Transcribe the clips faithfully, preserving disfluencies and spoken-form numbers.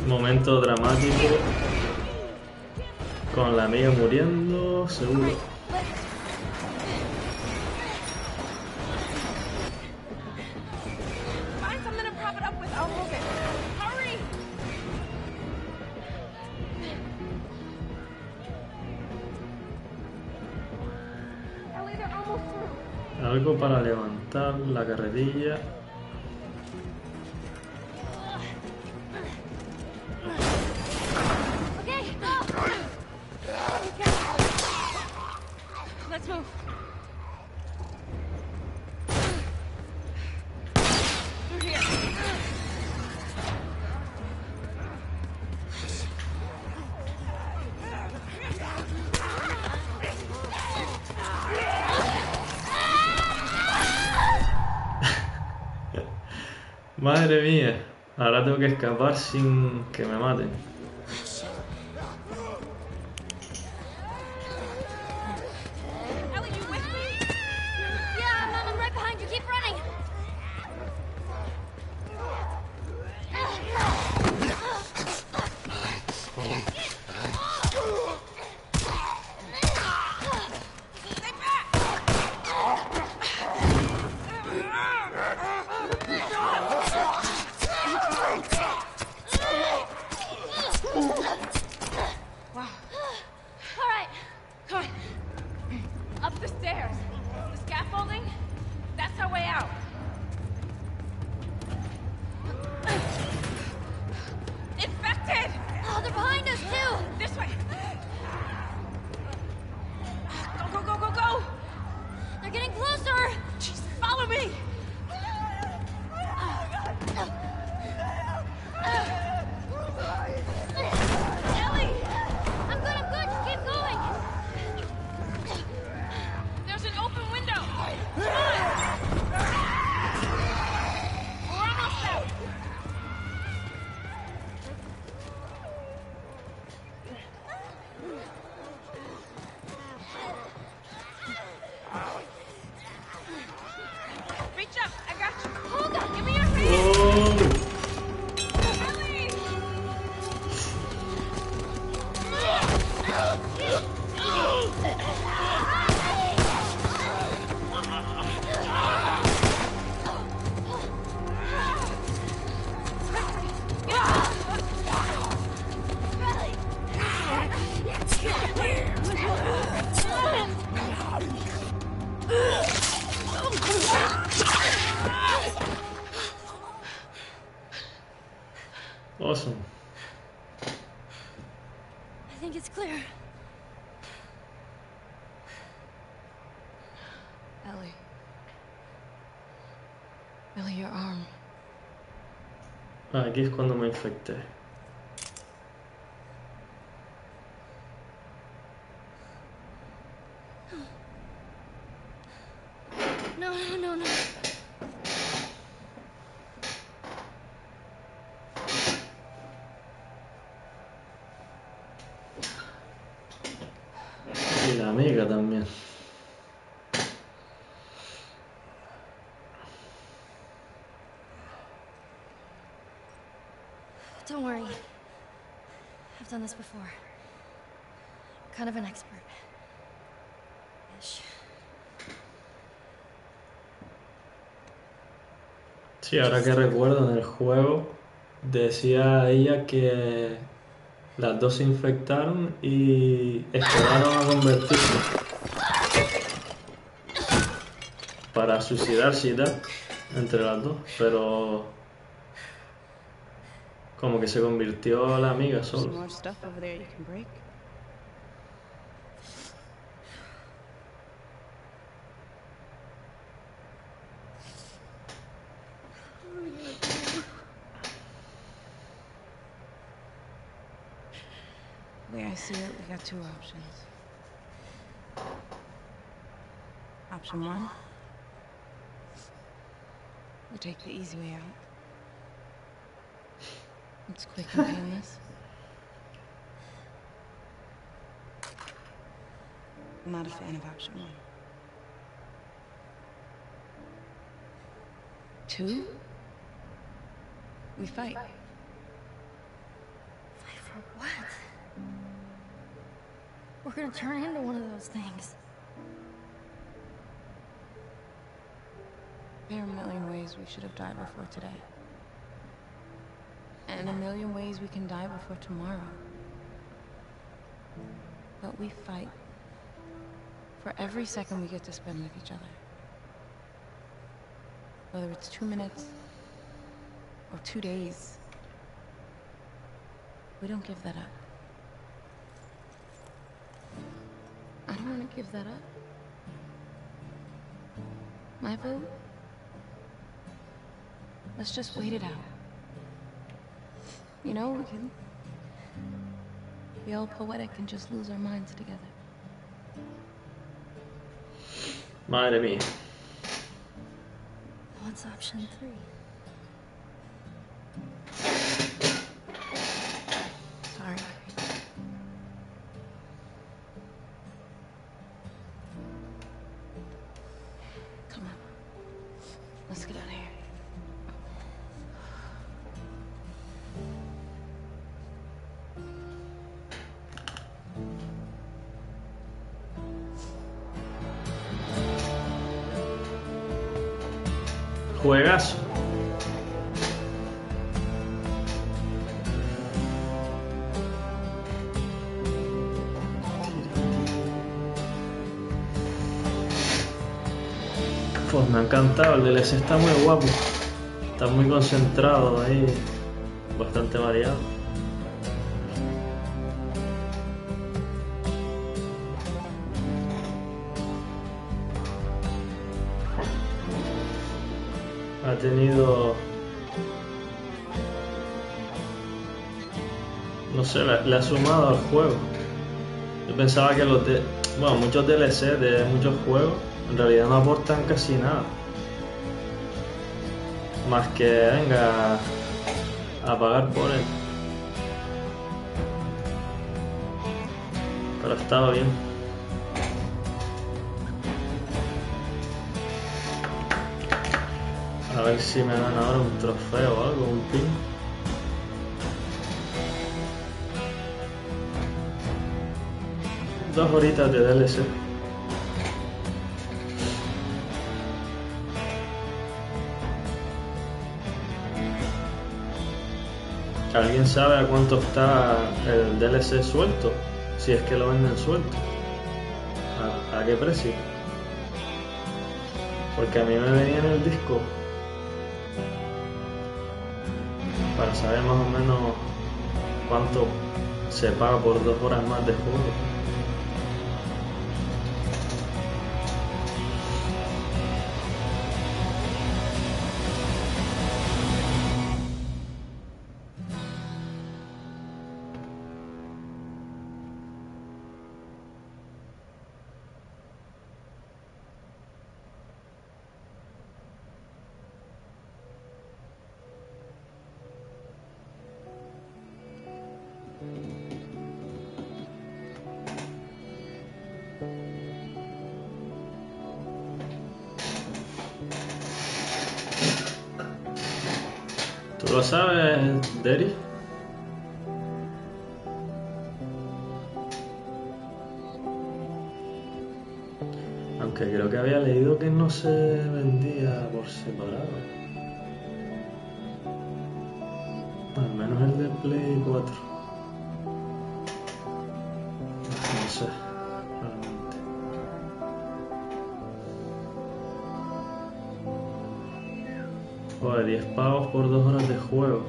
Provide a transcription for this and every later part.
Momento dramático. Con la amiga muriendo, seguro. Algo para levantar la carretilla. Madre mía, ahora tengo que escapar sin que me maten. Awesome. I think it's clear. Ellie. Ellie, your arm. Aquí es cuando me infecté. No, no, no, no. Y la amiga también. Don't worry. I've done this before. I'm kind of an expert. Ish. Sí, ahora que recuerdo, en el juego decía ella que las dos se infectaron y esperaron a convertirse para suicidarse y tal, entre las dos, pero como que se convirtió la amiga solo. The way I see it, we got two options. Option one, we take the easy way out. It's quick and painless. I'm not a fan of option one. Two, we fight. gonna turn into one of those things. There are a million ways we should have died before today. And a million ways we can die before tomorrow. But we fight for every second we get to spend with each other. Whether it's two minutes or two days, we don't give that up. I don't want to give that up. My vote? Let's just wait it out. You know, we can be all poetic and just lose our minds together. Madre mía. What's option three? Sorry. Come on. Let's get out of here. Juegazo. Pues me ha encantado, el D L C está muy guapo, está muy concentrado ahí, bastante variado. Ha tenido, no sé, le, le ha sumado al juego. Yo pensaba que los de, bueno, muchos D L C de muchos juegos en realidad no aportan casi nada, más que venga a pagar por él. Pero estaba bien. A ver si me dan ahora un trofeo o algo, un pin. Dos horitas de D L C. ¿Alguien sabe a cuánto está el D L C suelto? Si es que lo venden suelto. ¿A, a qué precio? Porque a mí me venía en el disco. Para saber más o menos cuánto se paga por dos horas más de juego. ¿Tú lo sabes, Derry? Aunque creo que había leído que no se vendía por separado. Al menos el de Play cuatro. No sé, realmente. Joder, diez pavos por dos horas de juego.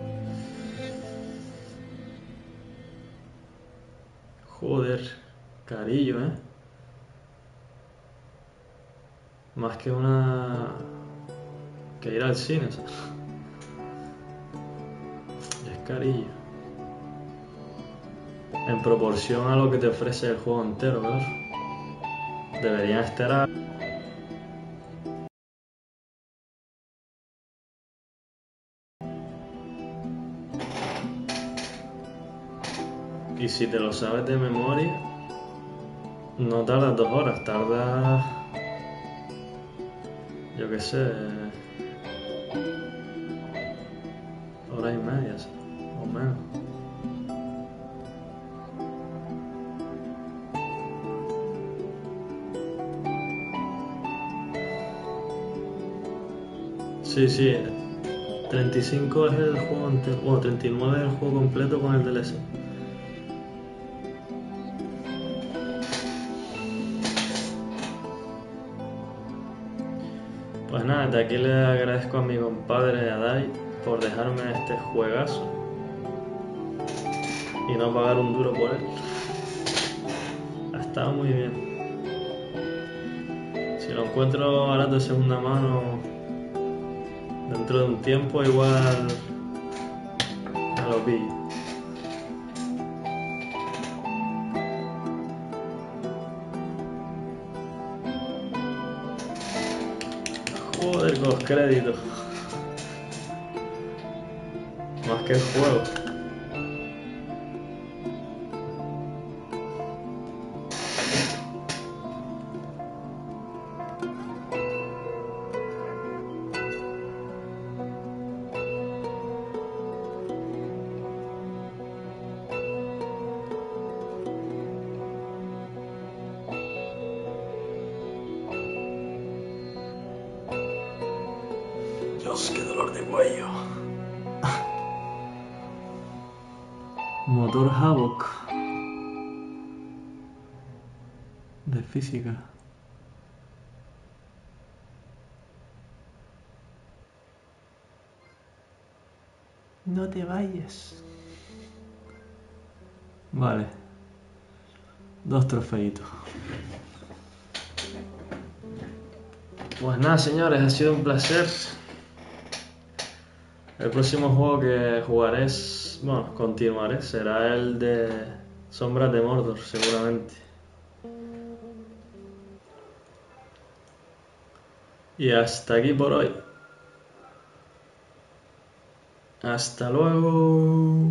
Joder, carillo, ¿eh? Más que una... que ir al cine, ¿sabes? Es carillo. En proporción a lo que te ofrece el juego entero, claro. Deberían estar a... Y si te lo sabes de memoria, no tardas dos horas, tardas, yo qué sé, hora y media, o menos. Sí, sí. treinta y cinco es el juego entero. Bueno, treinta y nueve es el juego completo con el D L C. Pues nada, de aquí le agradezco a mi compadre Adai por dejarme este juegazo y no pagar un duro por él. Ha estado muy bien. Si lo encuentro ahora de segunda mano dentro de un tiempo, igual me lo pillo. Joder, con los créditos. Más que el juego. Dios, qué dolor de cuello. Motor Havoc de física. No te vayas. Vale. Dos trofeitos. Pues nada, señores, ha sido un placer. El próximo juego que jugaré, es, bueno, continuaré, será el de Sombras de Mordor, seguramente. Y hasta aquí por hoy. Hasta luego.